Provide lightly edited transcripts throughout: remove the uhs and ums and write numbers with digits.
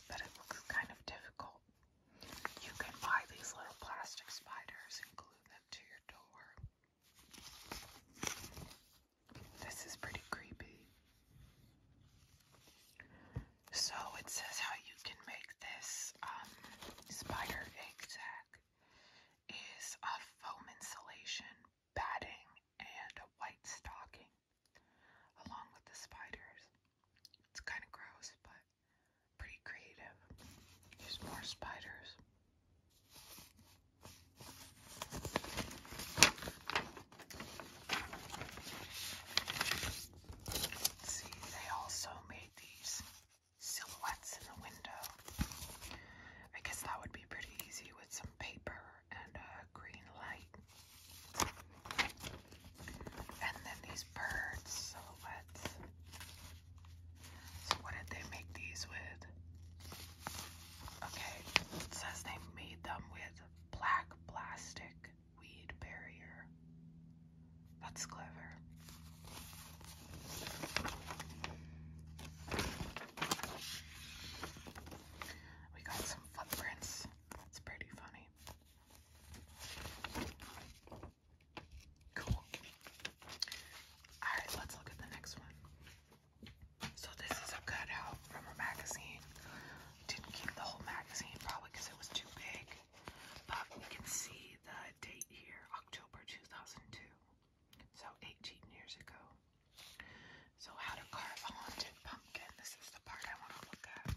this, but it looks kind of difficult. You can buy these little plastic spiders and glue them to your door. This is pretty creepy. So it says how you can make this spider egg sack is a foam insulation, batting, and a white stocking along with the spiders. It's kind of gross, but pretty creative. Here's more spiders. See, they also made these silhouettes in the window. I guess that would be pretty easy with some paper and a green light. And then these birds silhouettes. So what did they make these with? Okay, it says they made them with black plastic weed barrier. That's clever. We got some footprints. That's pretty funny. Cool. Alright, let's look at the next one. So this is a cutout from a magazine. Didn't keep the whole magazine, probably because it was too big. But we can see the date here, October 2002. So 18 years ago. So how to carve a haunted pumpkin. This is the part I want to look at.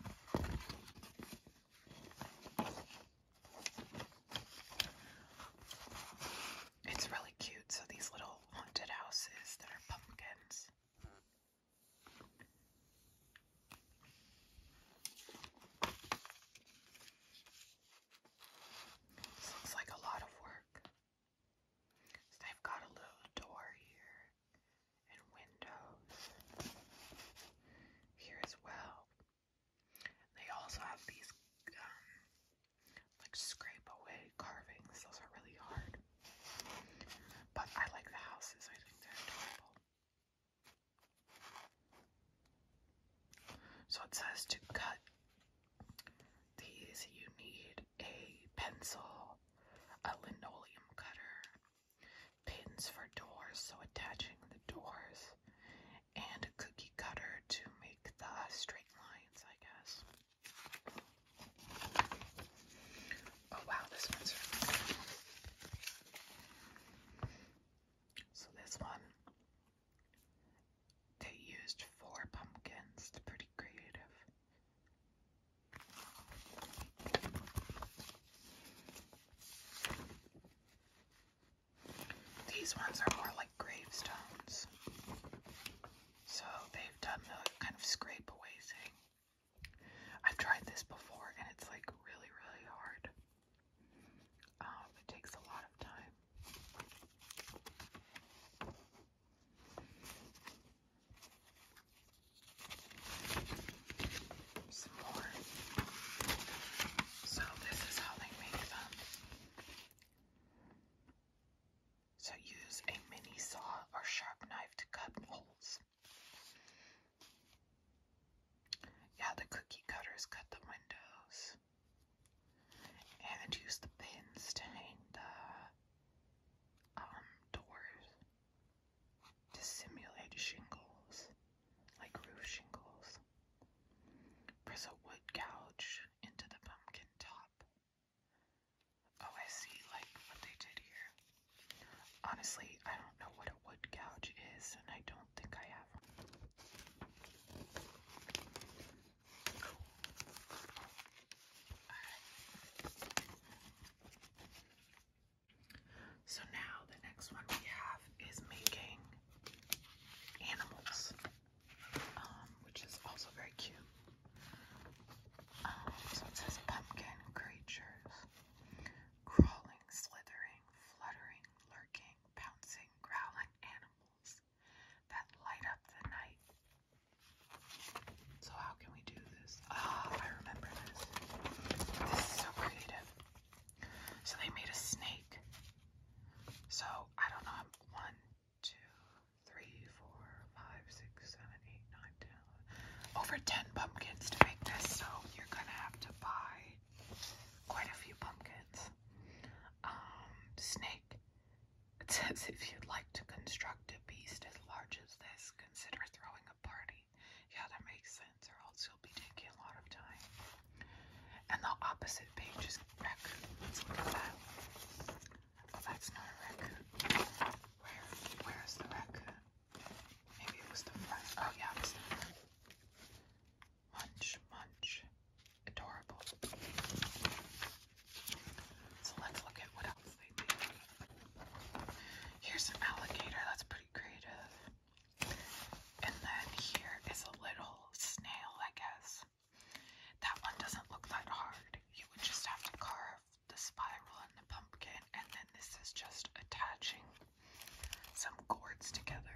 It's really cute. So these little haunted houses that are pumpkins. This looks like a lot of work. So they've got a little door here and windows here as well. They also have these like scrape away carvings. Those are really hard. But I like the houses. I think they're adorable. So it says to cut these you need a pencil, a linoleum cutter, pins for doors, so attaching the doors, and a cookie cutter to make the straight lines, I guess. Oh wow, this one's really cool. So this one, they used 4 pumpkins. It's pretty creative. These ones are more like gravestones. So they've done the kind of scrape away thing. I've tried this before and it's like really, really hard. It takes a lot of time. Some more. So this is how they make them. So use a mini saw or sharp knife to cut holes. Yeah, the cookie cutters cut the windows. And use the pins to hang the doors to simulate shingles, like roof shingles. Press a wood gouge into the pumpkin top. Oh, I see, like what they did here. Honestly, I don't know what a wood gouge is, and I don't think I have one. Cool. Alright. So now the next one we have is making animals, which is also very cute. So it says pumpkin creatures, crawling, slithering, fluttering, lurking, bouncing, growling animals that light up the night. So how can we do this? Ah, I remember this. This is so creative. So they made a snake. So I don't know, 1, 2, 3, 4, 5, 6, 7, 8, 9, 10, 11. Over 10 pumpkins to make this. So you're gonna says, if you'd like to construct a beast as large as this, consider throwing a party. Yeah, that makes sense, or else you'll be taking a lot of time. And the opposite page is raccoon. Let's look at that. Oh, that's not a raccoon. Where's the raccoon? Maybe it was the front. Oh, yeah, it was the front. Munch, munch. Adorable. So let's look at what else they made. Here's an alligator. That's pretty creative. And then here is a little snail, I guess. That one doesn't look that hard. You would just have to carve the spiral and the pumpkin, and then this is just attaching some cords together.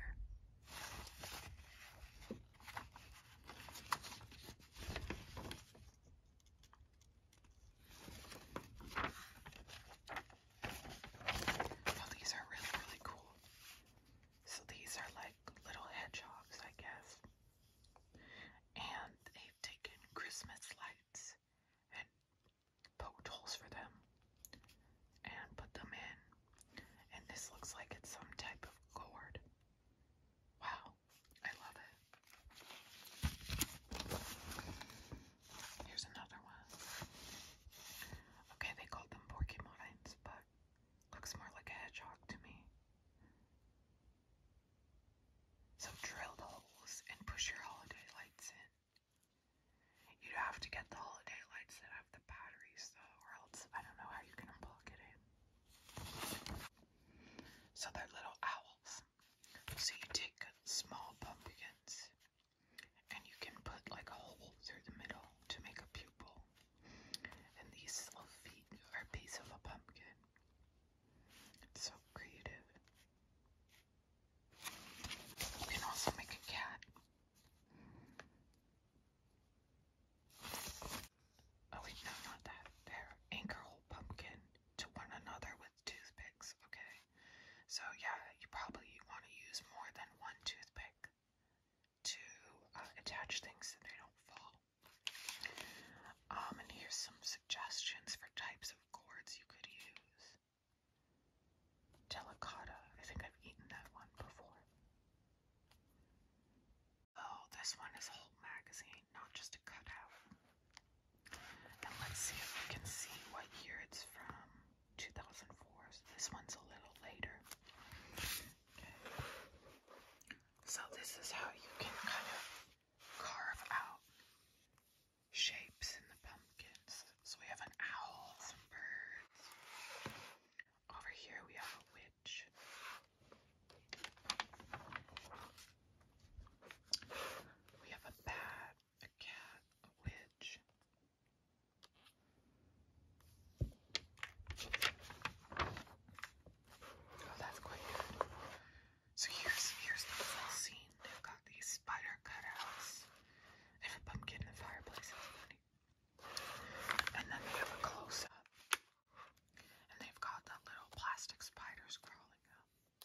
Oh, these are really, really cool. So these are like little hedgehogs, I guess. And they've taken Christmas lights and poked holes for them and put them in. And this looks like it's some type of cord. Wow, I love it. Here's another one. Okay, they called them porcupines, but looks more like a hedgehog to me. So drill the holes and push your holiday lights in. You'd have to get the holiday lights that have the batteries though, or else I don't know how you're gonna plug it in. So they're little owls. So you take small pumpkins and you can put like a hole through the middle to make a pupil. And these little feet are a piece of a pumpkin. It's so creative. You can also make a cat. Oh wait, no, not that. They're anchor hole pumpkin to one another with toothpicks, okay? So yeah, you probably want to use more than one toothpick to attach things so they don't fall. And here's some suggestions for types of cords you could use. Delicata. I think I've eaten that one before. Oh, this one is a whole magazine, not just a cutout. And let's see if we can see what year it's from. 2004. So this one's a little later. Okay. So this is how you can kind of carve out shapes in the pumpkins. So we have an owl, some birds. Over here we have a witch. We have a bat, a cat, a witch. Oh, that's quite good. So here's the full scene. They've got these spider cutouts. They have a pumpkin in the fireplace. It's funny. And then they have a close-up. And they've got the little plastic spiders crawling up.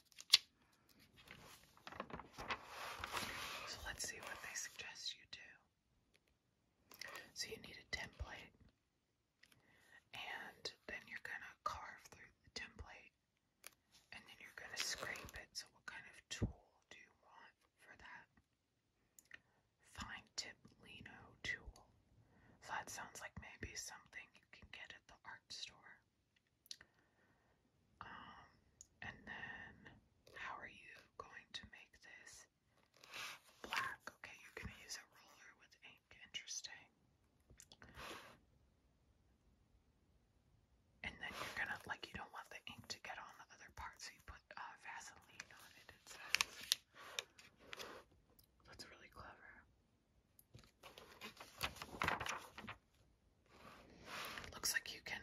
So let's see what they suggest you do. So you need a template. And then you're going to carve through the template. And then you're going to scrape it. So what kind of tool do you want for that? Fine tip lino tool. So that sounds like maybe something you can get at the art store. And then how are you going to make this black? Okay, you're going to use a roller with ink. Interesting. And then you're going to, like, you don't want the ink to get on the other part, so you put Vaseline on it, it says. That's really clever. Looks like you can